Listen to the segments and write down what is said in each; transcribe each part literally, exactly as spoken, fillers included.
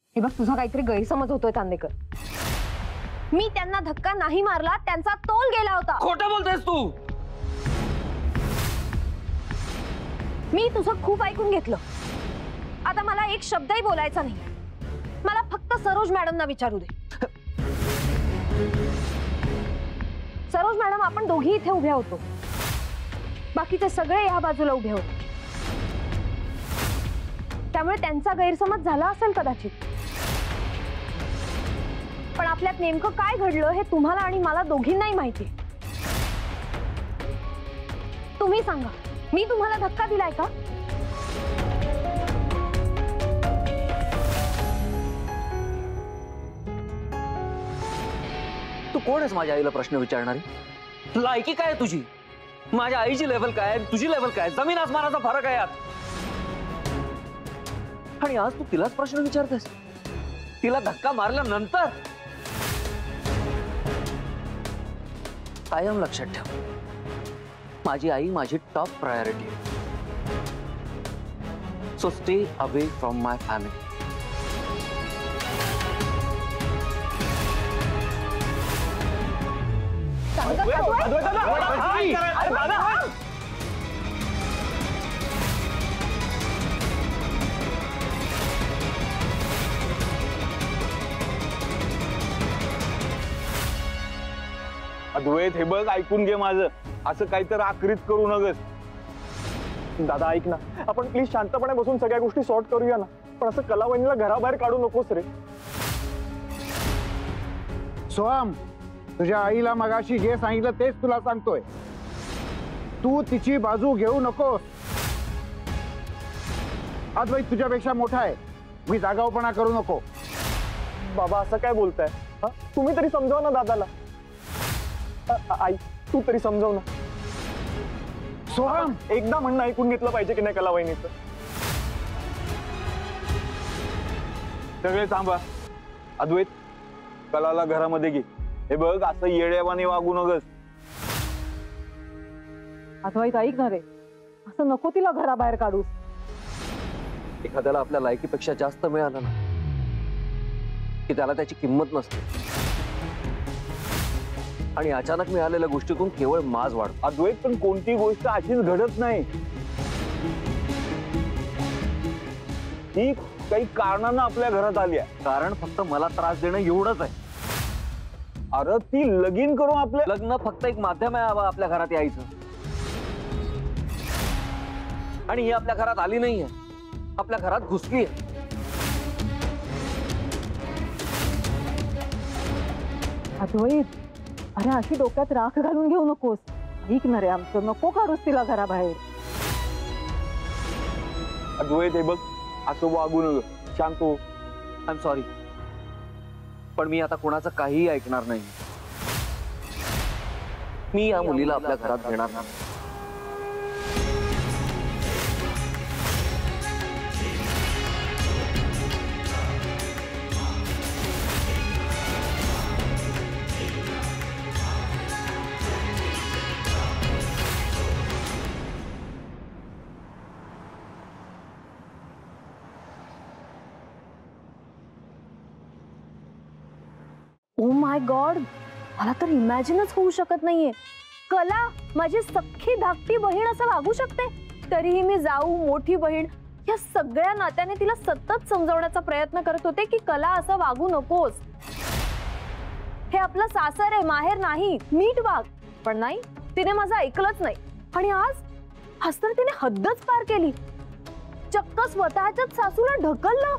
हे बघ, तुझा काहीतरी गैरसमज होतोय चांदेकर. मी त्यांना धक्का नाही मारला, त्यांचा तोल गेला होता. खोटं बोलतेस तू. मी तुझं खूप ऐकून घेतलं. आता मला एक शब्दही बोलायचा नाही. मला फक्त सरोज मॅडमना विचारू दे. सरोज मॅडम, आपण दोघी इथे उभ्या होतो, बाकीचे सगळे या बाजूला उभे होते, त्यामुळे त्यांचा गैरसमज झाला असेल कदाचित. पण आपल्यात नेमकं काय घडलं हे तुम्हाला आणि मला दोघींनाही माहिती. तुम्ही सांगा, मी तुम्हाला धक्का दिलाय का? तू कोण आहेस माझ्या आईला प्रश्न विचारणारी? लायकी काय तुझी? माझ्या आईची लेवल काय, तुझी लेवल काय? जमीन आसमानाचा फरक आहे यात. आणि आज तू तिलाच प्रश्न विचारतेस? तिला धक्का मारल्यानंतर? कायम लक्षात ठेव, माझी आई माझी top priority. So stay away from my family. Advait, हे बघ, ऐकून घे माझं. असं काहीतरी आक्रीत करू नगस. दादा ऐक ना, आपण प्लीज शांतपणे बसून सगळ्या गोष्टी सॉर्ट करूया ना. पण असं कलावणीला घराबाहेर काढू नकोस रे. सोहम, तुझ्या आईला मगाशी जे सांगितलं तेच तुला सांगतोय. तू तिची बाजू घेऊ नकोस. अद्वैत तुझ्यापेक्षा मोठा आहे, मी जागावपणा करू नको. बाबा असं काय बोलताय? तुम्ही तरी समजाव ना दादाला. आई, तू तरी समजाव ना. सोहम, एकदा म्हणणं ऐकून घेतलं पाहिजे की नाही कलावहिनीचं? सगळे थांबा. अद्वैत, कलाला घरामध्ये घे. हे बघ, असं येड्यावाने वागू नगस. अद्वैत ऐक ना रे, असं नको तिला घराबाहेर काढूस. एखाद्याला आपल्या लायकीपेक्षा जास्त मिळालं ना की त्याला त्याची किंमत नसते. आणि अचानक मिळालेल्या गोष्टीतून केवळ माज वाढतो. अद्वैत, पण कोणती गोष्ट अशीच घडत नाही. ती काही कारणानं आपल्या घरात आली आहे. कारण फक्त मला त्रास देणं एवढंच आहे. अरे ती लगीन करून आपल्या लग्न फक्त एक माध्यम आहे हवा आपल्या घरात यायचं. आणि ही आपल्या घरात आली नाहीये, आपल्या घरात घुसली आहे. अद्वैत, अरे अशी डोक्यात राख घालून घेऊ नकोस. ऐक ना रे आमचं, नको काढूस तिला घराबाहेर. अद्वैत, हे बघ, असं वागू नग. शांत हो. आय एम सॉरी, पण मी आता कोणाचं काहीही ऐकणार नाही. मी या मुलीला आपल्या घरात घेणार नाही. ओ माय गॉड, मला तर इमॅजिनच होऊ शकत नाहीये. कला माझी सख्खी धाकटी बहीण असं वागू शकते. तरीही मी जाऊ, मोठी बहीण, या सगळ्या नात्याने तिला सतत समजावण्याचा प्रयत्न करत होते की कला असं वागू नकोस. हे आपलं सासर आहे, माहेर नाही, नीट वाग. पण नाही, तिने माझं ऐकलंच नाही. आणि आज आज तर तिने हद्दच पार केली. चक्क स्वतःच्याच सासूला ढकललं.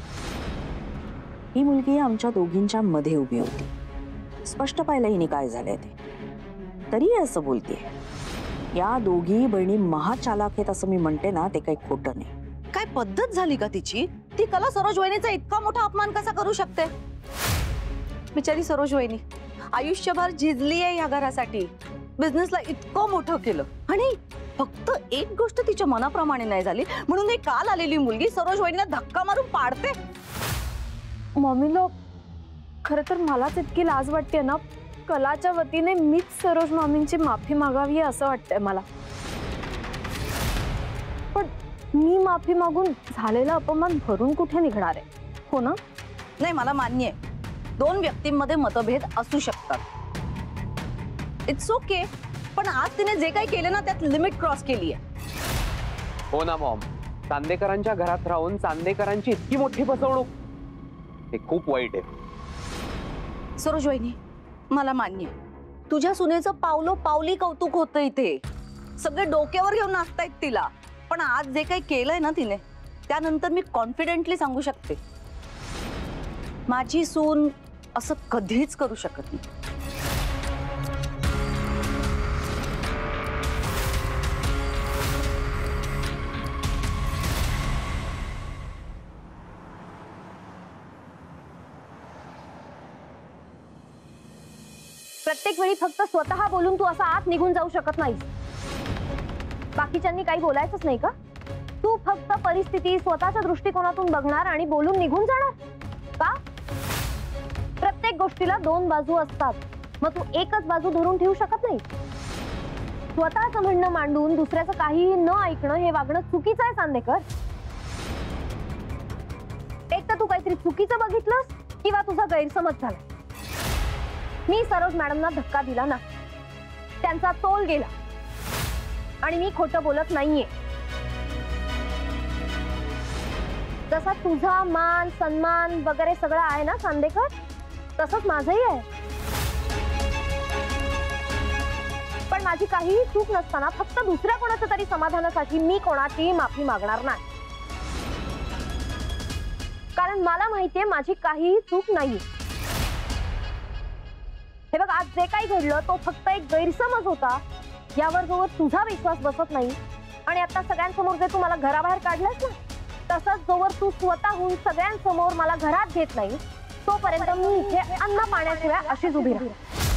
ही मुलगी आमच्या दोघींच्या मध्ये उभी होती. स्पष्ट पाहिलं हिने काय झालंय ते. तरी असं बोलतेय. या दोघी बहिणी महाचालाक आहेत असं मी म्हणते ना, ते काही खोटं नाही. काय पद्धत झाली का तिची? ती कला सरोज वहिनीचा इतका मोठा अपमान कसा करू शकते? बिचारी सरोज वहिनी आयुष्यभर झिजली आहे या घरासाठी. बिझनेसला इतकं मोठं केलं आणि फक्त एक गोष्ट तिच्या मनाप्रमाणे नाही झाली म्हणून एक काल आलेली मुलगी सरोज वहिनीला धक्का मारून पाडते. मम्मी लोक, खरं तर मलाच इतकी लाज वाटते ना. कलाच्या वतीने मीच सरोज मामींची माफी मागावी असं वाटतंय मला. पण मी माफी मागून झालेला अपमान भरून कुठे निघणार आहे, हो ना? नाही, मला मान्य आहे दोन व्यक्तींमध्ये मतभेद असू शकतात, इट्स ओके, पण आज तिने जे काही केलं ना त्यात लिमिट क्रॉस केली आहे. हो ना मॉम, चांदेकरांच्या घरात राहून चांदेकरांची इतकी मोठी फसवणूक, हे खूप वाईट आहे. सरोज वहिनी, मला मान्य आहे तुझ्या सुनेचं पावलो पावली कौतुक होतं इथे, सगळे डोक्यावर घेऊन नाचतायत तिला, पण आज जे काही केलंय ना तिने त्यानंतर मी कॉन्फिडेंटली सांगू शकते माझी सून असं कधीच करू शकत नाही. प्रत्येक वेळी फक्त स्वतः बोलून तू असा आत निघून जाऊ शकत नाहीस. बाकीच्यांनी काही बोलायचंच नाही का? तू फक्त परिस्थिती स्वतःच्या दृष्टिकोनातून बघणार आणि बोलून निघून जाणार का? प्रत्येक गोष्टीला दोन बाजू असतात, मग तू एकच बाजू धरून ठेवू शकत नाही. स्वतःचं म्हणणं मांडून दुसऱ्याचं काहीही न ऐकणं हे वागणं चुकीचं आहे चांदेकर. एक तर तू काहीतरी चुकीचं बघितलंस किंवा तुझा गैरसमज झाला. मी सरोज मॅडमना धक्का दिला ना, त्यांचा तोल गेला आणि मी खोटं बोलत नाहीये. जसा तुझा मान सन्मान वगैरे सगळं आहे ना चांदेकर, तसंच माझंही आहे. पण माझी काहीही चूक नसताना फक्त दुसऱ्या कोणाच्या तरी समाधानासाठी मी कोणाचीही माफी मागणार नाही, कारण मला माहितीये माझी काहीही चूक नाही. हे बघ, आज जे काही घडलं तो फक्त एक गैरसमज होता, यावर जोवर तुझा विश्वास बसत नाही आणि आता सगळ्यांसमोर जे तू मला घराबाहेर काढलंस ना, तसंच जोवर तू स्वतःहून सगळ्यांसमोर मला घरात घेत नाही तोपर्यंत मी इथे अन्न पाण्याशिवाय अशीच उभी राहील.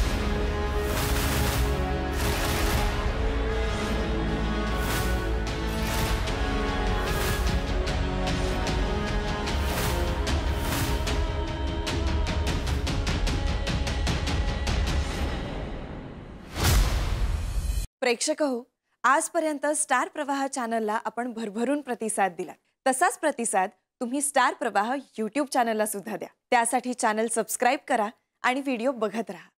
प्रेक्षक हो, आजपर्यंत स्टार प्रवाह चॅनलला आपण भरभरून प्रतिसाद दिला. तसाच प्रतिसाद तुम्ही स्टार प्रवाह यूट्यूब चॅनलला सुद्धा द्या. त्यासाठी चॅनल सबस्क्राईब करा आणि व्हिडिओ बघत राहा.